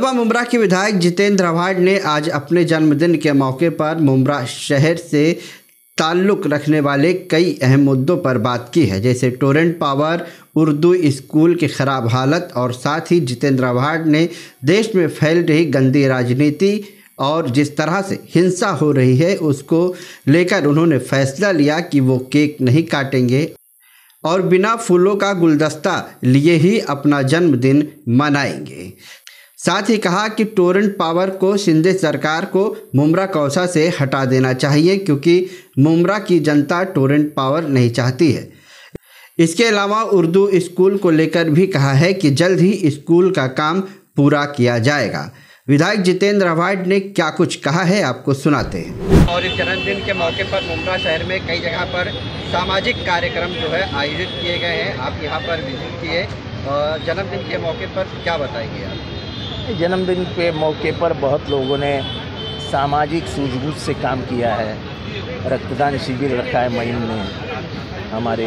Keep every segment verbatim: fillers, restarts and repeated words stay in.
बसपा मुमरा के विधायक जितेंद्र आव्हाड ने आज अपने जन्मदिन के मौके पर मुमरा शहर से ताल्लुक़ रखने वाले कई अहम मुद्दों पर बात की है, जैसे टोरेंट पावर, उर्दू स्कूल की ख़राब हालत और साथ ही जितेंद्र आव्हाड ने देश में फैल रही गंदी राजनीति और जिस तरह से हिंसा हो रही है उसको लेकर उन्होंने फैसला लिया कि वो केक नहीं काटेंगे और बिना फूलों का गुलदस्ता लिए ही अपना जन्मदिन मनाएंगे। साथ ही कहा कि टोरेंट पावर को शिंदे सरकार को मुमरा कौसा से हटा देना चाहिए क्योंकि मुमरा की जनता टोरेंट पावर नहीं चाहती है। इसके अलावा उर्दू स्कूल को लेकर भी कहा है कि जल्द ही स्कूल का काम पूरा किया जाएगा। विधायक जितेंद्र आव्हाड ने क्या कुछ कहा है आपको सुनाते हैं। और इस जन्मदिन के मौके पर मुमरा शहर में कई जगह पर सामाजिक कार्यक्रम जो है आयोजित किए गए हैं। आप यहाँ पर विजिट किए, जन्मदिन के मौके पर क्या बताएंगे आप? जन्मदिन के मौके पर बहुत लोगों ने सामाजिक सूझबूझ से काम किया है। रक्तदान शिविर रखा है मई में, हमारे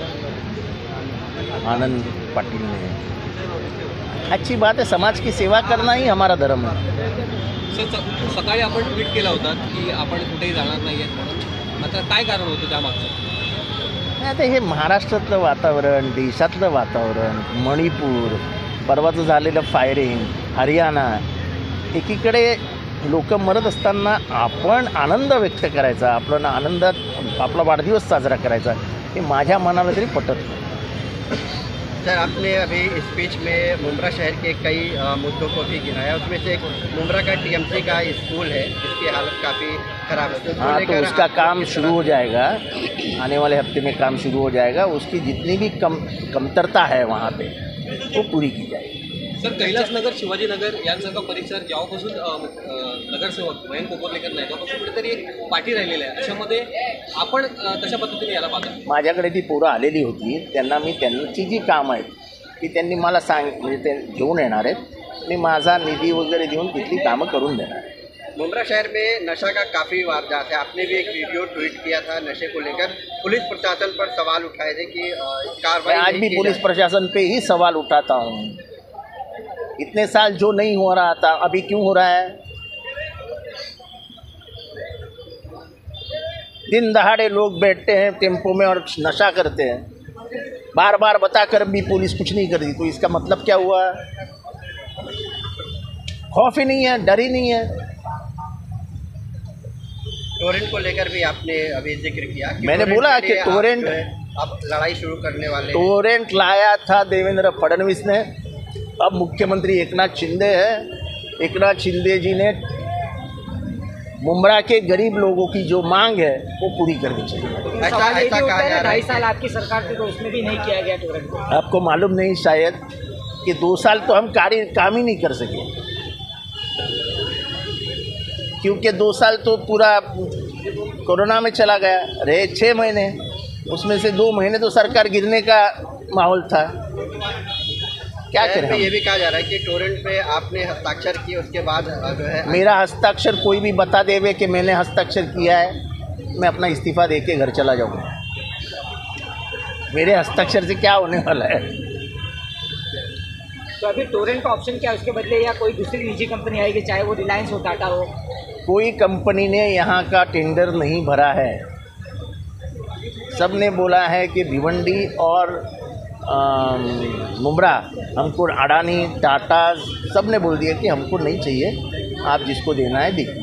आनंद पाटिल ने। अच्छी बात है, समाज की सेवा करना ही हमारा धर्म है। सर, सकाळी आपण ट्वीट केला होता की आपण कुठेही जाणार नाही आहे, आता काय कारण होतं त्यामागचं? आता हे महाराष्ट्रातलं वातावरण, देशातलं वातावरण, मणिपूर, परवाचं झालेलं फायरिंग, हरियाणा, एकीकडे लोक मरत असताना आपण आनंद व्यक्त करायचा, आपला आनंदात आपला वाढदिवस साजरा करायचा, हे माझ्या मनाला तरी पटत नाही। सर, आपने अभी स्पीच में मुमरा शहर के कई मुद्दों को भी गिनाया, उसमें से एक मुमरा का टीएमसी का स्कूल है जिसकी हालत काफ़ी ख़राब है। हाँ, तो उसका काम शुरू हो जाएगा, आने वाले हफ्ते में काम शुरू हो जाएगा। उसकी जितनी भी कम कमतरता है वहाँ पे वो पूरी की जाएगी। सर, कैलासनगर, शिवाजीनगर यांसारखा परिसर जेव्हापासून नगरसेवक मयंक कोकरलेकर नाही तेव्हापासून कुठेतरी एक पाठी राहिलेली आहे, अशामध्ये आपण कशा पद्धतीने याला पाहता? माझ्याकडे ती पोरं आलेली होती, त्यांना मी त्यांची जी कामं आहेत ती त्यांनी मला सांग म्हणजे ते घेऊन येणार आहेत, मी माझा निधी वगैरे देऊन तिथली कामं करून देणार आहे। मुमरा शहर में नशा का काफ़ी वारदात है, आपने भी एक वीडियो ट्वीट किया था नशे को लेकर, पुलिस प्रशासन पर सवाल उठाए थे कि कार्रवाई। आज भी पुलिस प्रशासन पे ही सवाल उठाता हूँ। इतने साल जो नहीं हो रहा था अभी क्यों हो रहा है? दिन दहाड़े लोग बैठते हैं टेम्पो में और नशा करते हैं, बार बार बताकर भी पुलिस कुछ नहीं करती, तो इसका मतलब क्या हुआ? खौफ ही नहीं है, डर ही नहीं है। टोरेंट को लेकर भी आपने अभी जिक्र किया कि मैंने बोला कि टोरेंट अब लड़ाई शुरू करने वाले। टोरेंट लाया था देवेंद्र फडणवीस ने, अब मुख्यमंत्री एकनाथ शिंदे है। एकनाथ शिंदे जी ने मुमरा के गरीब लोगों की जो मांग है वो पूरी करनी चाहिए। ऐसा ऐसा कहा जा रहा है, ढाई साल आपकी सरकार थी तो उसमें भी नहीं किया गया टोरेंट को। आपको मालूम नहीं शायद कि दो साल तो हम कार्य काम ही नहीं कर सके, क्योंकि दो साल तो पूरा कोरोना में चला गया। रहे छः महीने, उसमें से दो महीने तो सरकार गिरने का माहौल था। क्या करें? ये भी कहा जा रहा है कि टोरेंट पे आपने हस्ताक्षर किए, उसके बाद जो है मेरा हस्ताक्षर कोई भी बता देवे कि मैंने हस्ताक्षर किया है, मैं अपना इस्तीफ़ा दे के घर चला जाऊँगा। मेरे हस्ताक्षर से क्या होने वाला है? तो अभी टोरेंट का ऑप्शन क्या है उसके बदले, या कोई दूसरी निजी कंपनी आएगी, चाहे वो रिलायंस हो, टाटा हो? कोई कंपनी ने यहाँ का टेंडर नहीं भरा है। सब ने बोला है कि भिवंडी और मुमरा हमको, अडानी, टाटा सब ने बोल दिया कि हमको नहीं चाहिए, आप जिसको देना है दीजिए।